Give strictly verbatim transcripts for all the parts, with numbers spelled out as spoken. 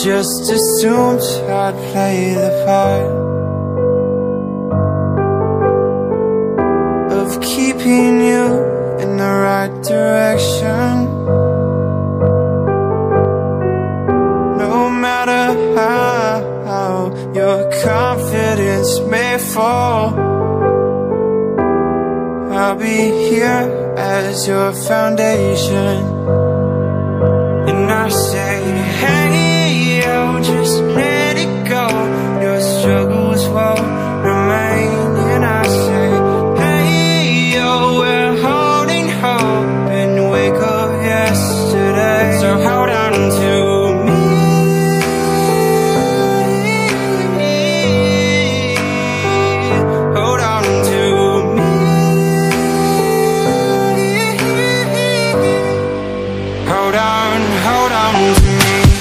just assumed I'd play the part of keeping you in the right direction. No matter how your confidence may fall, I'll be here as your foundation. And I say, hey, yo, just let it go. Your struggles won't remain. And I say, hey, yo, we're holding hope and wake up yesterday. So hold on to me. Hold on to me. Hold on, hold on to me.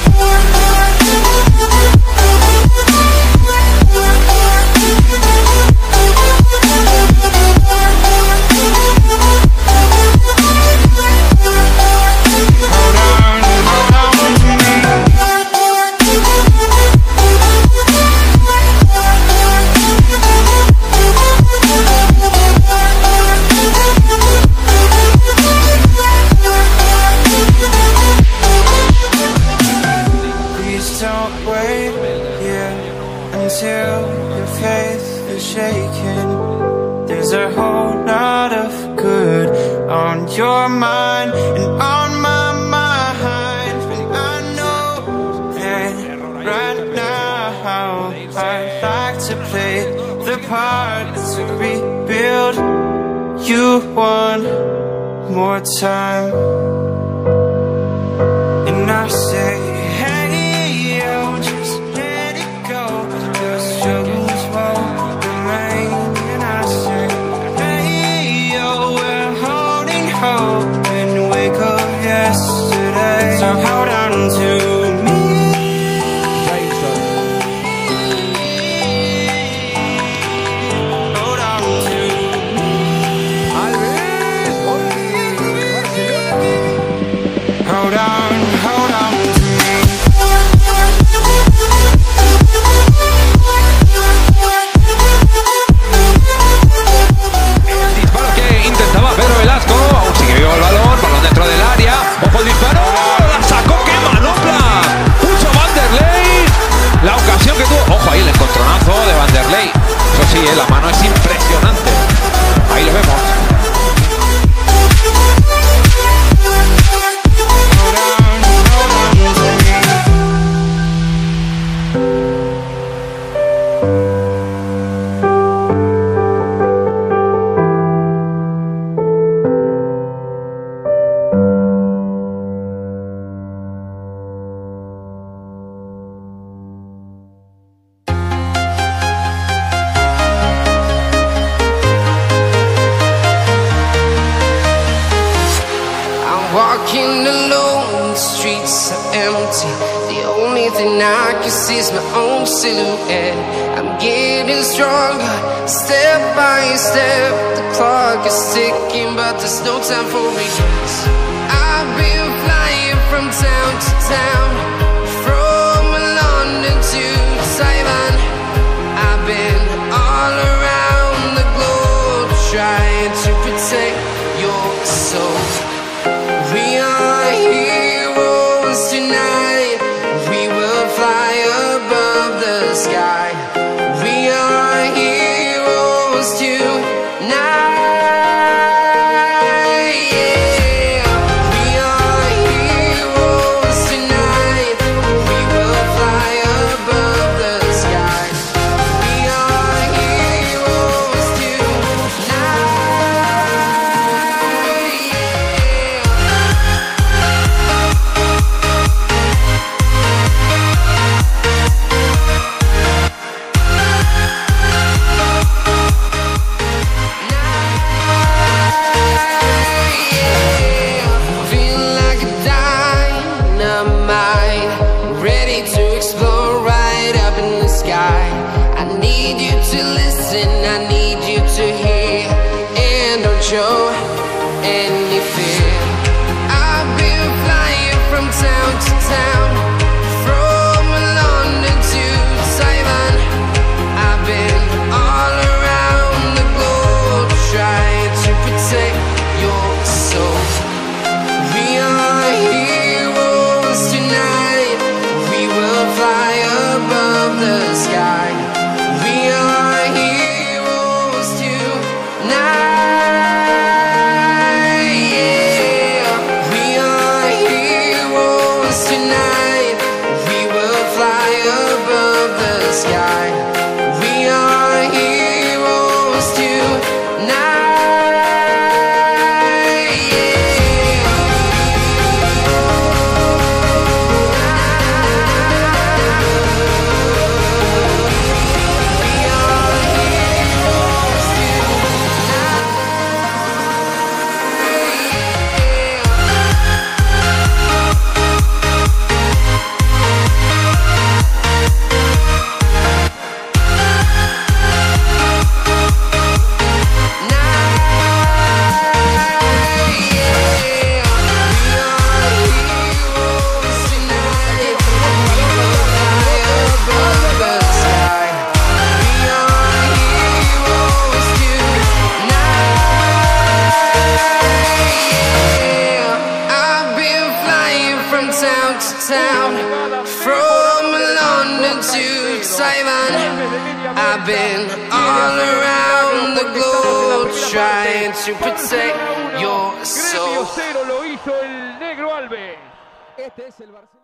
Your mind and on my mind, and I know that right now I'd like to play the part to rebuild you one more time. And I say, hey, yo, just let it go. Your struggles won't remain. And I say, hey, yo, we're holding hope and wake up yesterday. So hold on to me. Hold on to me. Alvez, hold on, hold on to me. El disparo que intentaba Pedro Velasco, aún sigue vivo el balón, balón dentro del área, ojo el disparo, la sacó, qué manopla, puso Vanderlei, la ocasión que tuvo, ojo ahí el encontronazo de Vanderlei, eso sí, eh, la mano es impresionante, ahí lo vemos. Walking alone, the streets are empty. The only thing I can see is my own silhouette. I'm getting stronger, step by step. The clock is ticking, but there's no time for regrets. I've been flying from town to town, from London to Taiwan. I've been all around the globe, trying to protect your soul. We are heroes tonight. We will fly above the sky. We are heroes tonight. Yeah. We are heroes tonight. sky. We are heroes tonight. Town, from London to Taiwan, I've been all around the globe trying to protect your soul. Lo hizo el negro Alvez. Este es el Barcelona.